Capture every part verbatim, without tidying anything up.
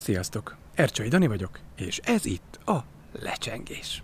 Sziasztok! Ercsai Dani vagyok, és ez itt a Lecsengés.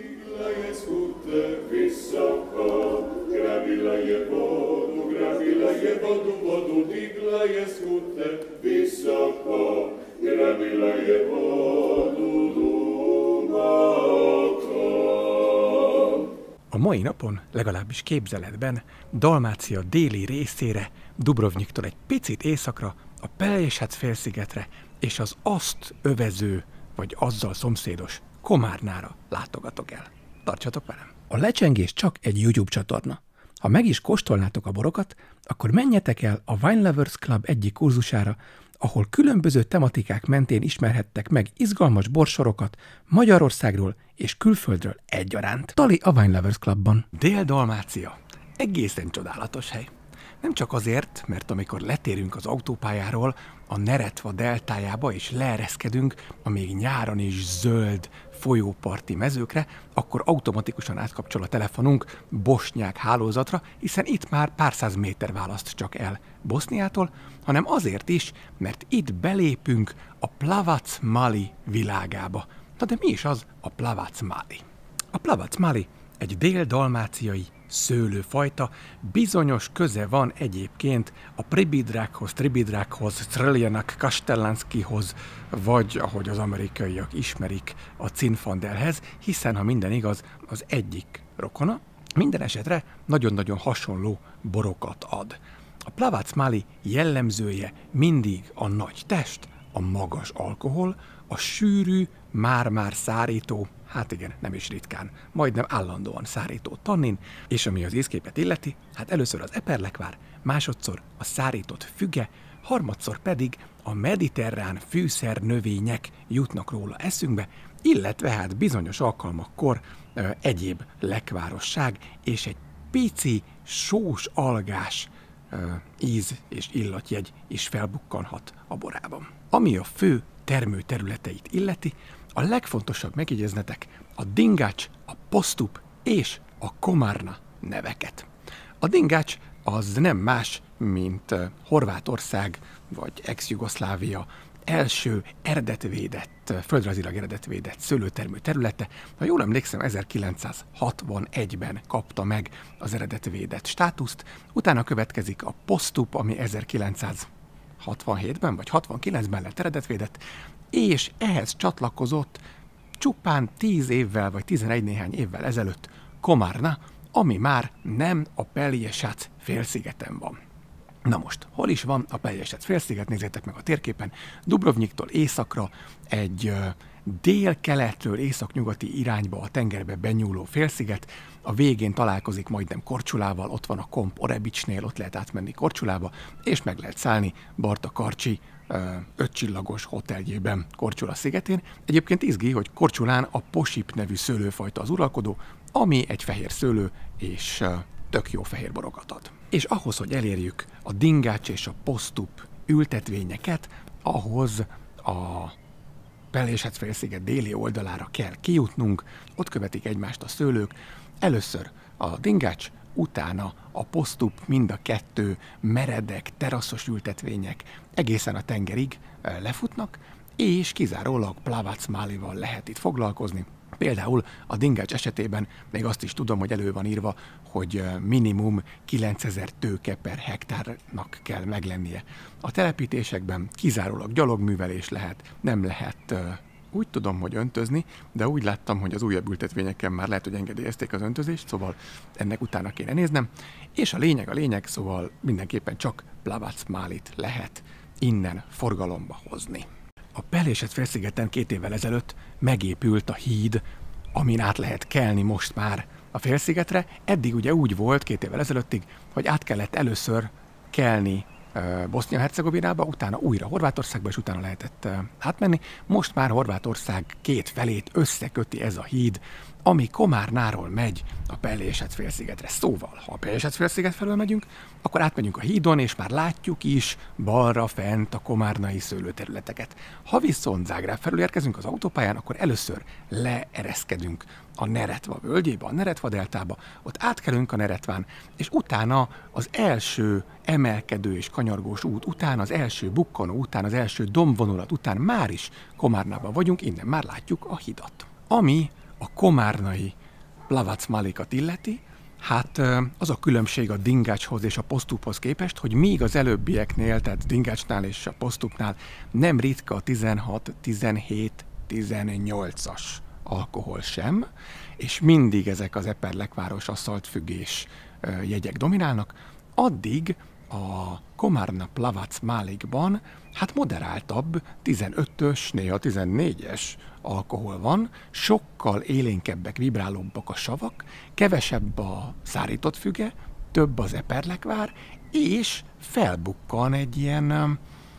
A mai napon, legalábbis képzeletben, Dalmácia déli részére, Dubrovniktól egy picit északra, a Pelješac-félszigetre és az azt övező, vagy azzal szomszédos Komárnára látogatok el. Tartsatok velem! A Lecsengés csak egy YouTube csatorna. Ha meg is kóstolnátok a borokat, akkor menjetek el a Wine Lovers Club egyik kurzusára, ahol különböző tematikák mentén ismerhettek meg izgalmas borsorokat Magyarországról és külföldről egyaránt. Tali a Wine Lovers Clubban. Dél-Dalmácia. Egészen csodálatos hely. Nem csak azért, mert amikor letérünk az autópályáról a Neretva deltájába és leereszkedünk a még nyáron is zöld folyóparti mezőkre, akkor automatikusan átkapcsol a telefonunk bosnyák hálózatra, hiszen itt már pár száz méter választ csak el Boszniától, hanem azért is, mert itt belépünk a Plavac Mali világába. Na de mi is az a Plavac Mali? A Plavac Mali egy dél-dalmáciai szőlőfajta, bizonyos köze van egyébként a Pribidrákhoz, Tribidrákhoz, Streljanak, Kastellanskihoz, vagy ahogy az amerikaiak ismerik, a Zinfandelhez, hiszen ha minden igaz, az egyik rokona, minden esetre nagyon-nagyon hasonló borokat ad. A Plavac Mali jellemzője mindig a nagy test, a magas alkohol, a sűrű, már-már szárító, hát igen, nem is ritkán, majdnem állandóan szárító tannin, és ami az ízképet illeti, hát először az eperlekvár, másodszor a szárított füge, harmadszor pedig a mediterrán fűszernövények jutnak róla eszünkbe, illetve hát bizonyos alkalmakkor ö, egyéb lekvárosság és egy pici sós algás ö, íz és illatjegy is felbukkanhat a borában. Ami a fő termőterületeit illeti, a legfontosabb megjegyeznetek a Dingács, a Posztup és a Komárna neveket. A Dingács az nem más, mint Horvátország vagy ex-Jugoszlávia első eredetvédett, földrajzilag eredetvédett szőlőtermő területe. Ha jól emlékszem, ezerkilencszázhatvanegyben kapta meg az eredetvédett státuszt, utána következik a Posztup, ami ezerkilencszázhatvanhétben vagy hatvankilencben lett eredetvédett, és ehhez csatlakozott csupán tíz évvel vagy tizenegy néhány évvel ezelőtt Komárna, ami már nem a Pelješac félszigeten van. Na most, hol is van a Pelješac félsziget? Nézzétek meg a térképen. Dubrovniktól északra egy ö, dél-keletről északnyugati irányba a tengerbe benyúló félsziget, a végén találkozik majdnem Korčulával, ott van a Komp Orebicsnél, ott lehet átmenni Korčulába, és meg lehet szállni Barta Karcsi ötcsillagos hoteljében Korčula szigetén. Egyébként izgi, hogy Korčulán a Posip nevű szőlőfajta az uralkodó, ami egy fehér szőlő, és tök jó fehér borokat ad. És ahhoz, hogy elérjük a Dingács és a Posztup ültetvényeket, ahhoz a Pelješac félsziget déli oldalára kell kijutnunk, ott követik egymást a szőlők, először a Dingács, utána a Posztup, mind a kettő meredek, teraszos ültetvények egészen a tengerig lefutnak, és kizárólag Plavac Malival lehet itt foglalkozni. Például a Dingács esetében még azt is tudom, hogy elő van írva, hogy minimum kilencezer tőke per hektárnak kell meglennie. A telepítésekben kizárólag gyalogművelés lehet, nem lehet úgy tudom, hogy öntözni, de úgy láttam, hogy az újabb ültetvényeken már lehet, hogy engedélyezték az öntözést, szóval ennek utána kéne néznem. És a lényeg a lényeg, szóval mindenképpen csak Plavac Malit lehet innen forgalomba hozni. A Pelješac félszigeten két évvel ezelőtt megépült a híd, amin át lehet kelni most már a félszigetre. Eddig ugye úgy volt két évvel ezelőttig, hogy át kellett először kelni Bosznia-Hercegovinába, utána újra Horvátországba, és utána lehetett átmenni. Most már Horvátország két felét összeköti ez a híd ami Komárnáról megy a Peljésec-félszigetre. Szóval, ha a Peljésec-félsziget felől megyünk, akkor átmegyünk a hídon, és már látjuk is balra fent a komárnai szőlőterületeket. Ha viszont Zágráb felül érkezünk az autópályán, akkor először leereszkedünk a Neretva völgyébe, a Neretva deltába, ott átkelünk a Neretván, és utána az első emelkedő és kanyargós út után, az első bukkanó után, az első dombvonulat után már is Komárnában vagyunk, innen már látjuk a hidat. Ami a komárnai Plavac Malikat illeti, hát az a különbség a Dingácshoz és a Postuphoz képest, hogy míg az előbbieknél, tehát Dingácsnál és a Postupnál nem ritka a tizenhat, tizenhét, tizennyolcas alkohol sem, és mindig ezek az eperlekváros aszfaltfüggés jegyek dominálnak, addig a Komárna Plavac Malikban hát moderáltabb, tizenötös, néha tizennégyes alkohol van, sokkal élénkebbek, vibrálóbbak a savak, kevesebb a szárított füge, több az eperlekvár, és felbukkan egy ilyen,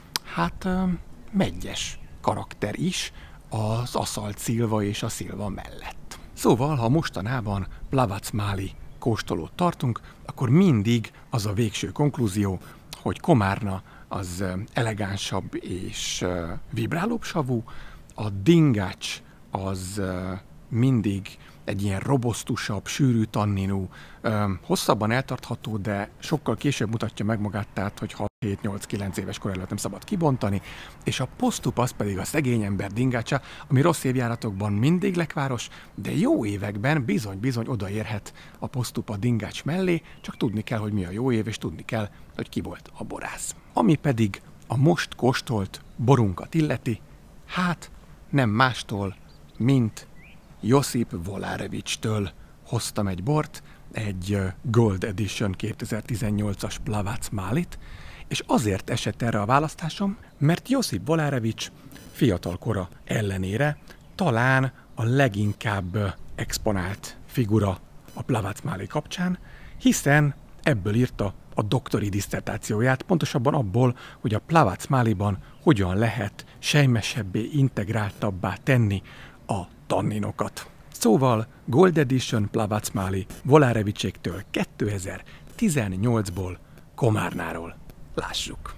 hát meggyes karakter is az aszalt szilva és a szilva mellett. Szóval, ha mostanában Plavac Mali kóstolót tartunk, akkor mindig az a végső konklúzió, hogy Komárna az elegánsabb és vibrálóbb savú, a Dingács az mindig egy ilyen robosztusabb, sűrű tanninú, hosszabban eltartható, de sokkal később mutatja meg magát, tehát hogy hat, hét, nyolc, kilenc éves kor előtt nem szabad kibontani, és a Postup az pedig a szegény ember dingácsa, ami rossz évjáratokban mindig lekváros, de jó években bizony-bizony odaérhet a Postup a Dingács mellé, csak tudni kell, hogy mi a jó év, és tudni kell, hogy ki volt a borász. Ami pedig a most kóstolt borunkat illeti, hát nem mástól, mint Josip Volárevics-től hoztam egy bort, egy Gold Edition kétezer-tizennyolcas Plavac Malit, és azért esett erre a választásom, mert Josip Volárevics fiatal kora ellenére talán a leginkább exponált figura a Plavac Mali kapcsán, hiszen ebből írta a doktori diszertációját, pontosabban abból, hogy a Plavac Maliban hogyan lehet sejmesebbé, integráltabbá tenni a tanninokat. Szóval Gold Edition Plavac Mali Volárevicséktől kétezer-tizennyolcból Komárnáról. Lássuk!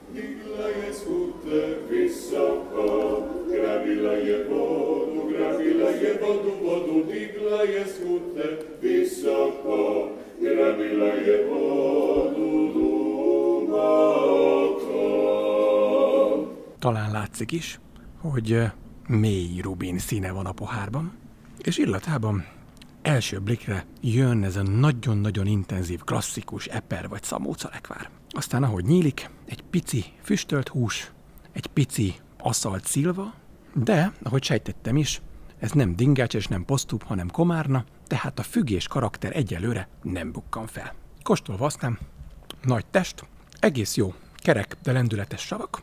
Talán látszik is, hogy mély rubin színe van a pohárban, és illatában első blikre jön ez a nagyon-nagyon intenzív, klasszikus eper vagy szamóca lekvár. Aztán ahogy nyílik, egy pici füstölt hús, egy pici aszalt szilva, de, ahogy sejtettem is, ez nem Dingács és nem Postup, hanem Komárna, tehát a függés karakter egyelőre nem bukkan fel. Kóstolva aztán nagy test, egész jó, kerek, de lendületes savak,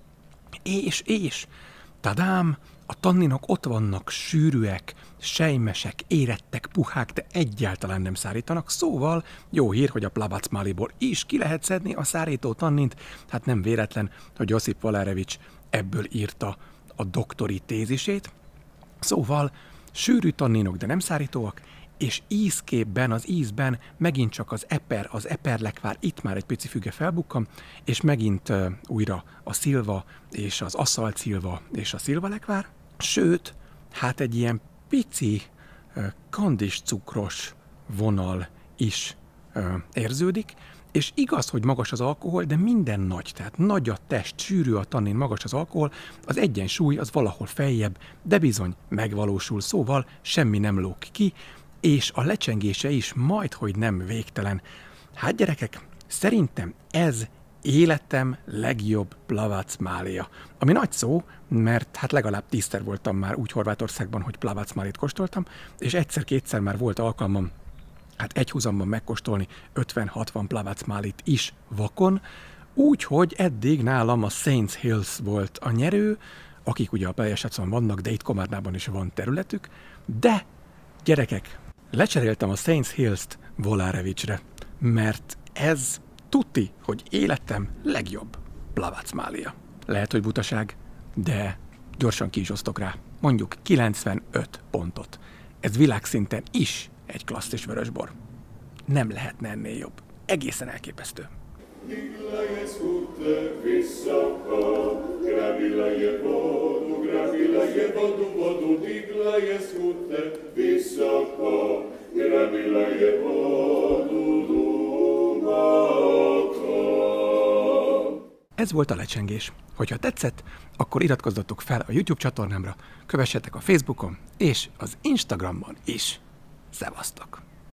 és, és, tadám, a tanninok ott vannak, sűrűek, sejmesek, érettek, puhák, de egyáltalán nem szárítanak, szóval jó hír, hogy a Plavac Maliból is ki lehet szedni a szárító tannint, hát nem véletlen, hogy Josip Volárevics ebből írta a doktori tézisét, szóval sűrű tanninok, de nem szárítóak, és ízképben, az ízben megint csak az eper, az eperlekvár, itt már egy pici füge felbukkan, és megint uh, újra a szilva, és az aszalt szilva, és a szilvalekvár, sőt, hát egy ilyen pici uh, kandis cukros vonal is uh, érződik, és igaz, hogy magas az alkohol, de minden nagy, tehát nagy a test, sűrű a tannin, magas az alkohol, az egyensúly az valahol feljebb, de bizony megvalósul, szóval semmi nem lóg ki, és a lecsengése is majdhogy nem végtelen. Hát gyerekek, szerintem ez életem legjobb Plavac Malia. Ami nagy szó, mert hát legalább tízszer voltam már úgy Horvátországban, hogy Plavac Malit kóstoltam, és egyszer-kétszer már volt alkalmam hát egy húzamban megkóstolni ötven-hatvan Plavac Malit is vakon, úgyhogy eddig nálam a Saints Hills volt a nyerő, akik ugye a Peljésecon vannak, de itt Komárnában is van területük, de gyerekek, lecseréltem a Saints Hills-t Volárevicsre, mert ez tuti, hogy életem legjobb Plavac Malia. Lehet, hogy butaság, de gyorsan ki is osztok rá. Mondjuk kilencvenöt pontot. Ez világszinten is egy klasszis vörösbor. Nem lehetne ennél jobb. Egészen elképesztő. Ez volt a lecsengés. Hogyha tetszett, akkor iratkozzatok fel a YouTube csatornámra, kövessetek a Facebookon és az Instagramon is. Szevasztok!